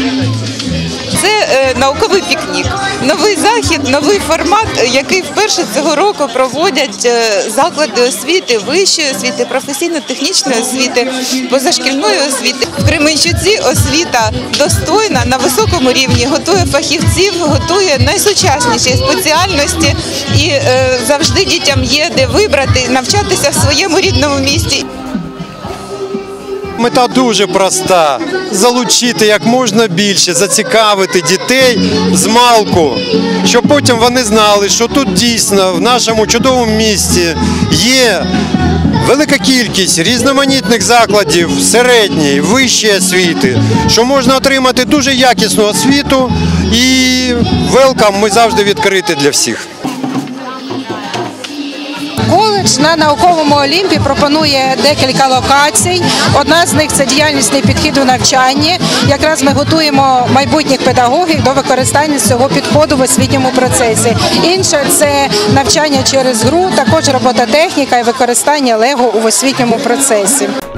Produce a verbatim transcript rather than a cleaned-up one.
Це е, науковий пікнік, новий захід, новий формат, який вперше цього року проводять е, заклади освіти, вищої освіти, професійно-технічної освіти, позашкільної освіти. В Кременчуці освіта достойна, на високому рівні, готує фахівців, готує найсучасніші спеціальності і е, завжди дітям є де вибрати, навчатися в своєму рідному місті. Мета дуже проста – залучити як можна більше, зацікавити дітей з малку, щоб потім вони знали, що тут дійсно в нашому чудовому місті є велика кількість різноманітних закладів середньої, вищої освіти, що можна отримати дуже якісну освіту, і велкам ми завжди відкриті для всіх. Коледж на науковому Олімпі пропонує декілька локацій. Одна з них – це діяльнісний підхід у навчанні. Якраз ми готуємо майбутніх педагогів до використання цього підходу в освітньому процесі. Інша – це навчання через гру, також робототехніка і використання лего у освітньому процесі.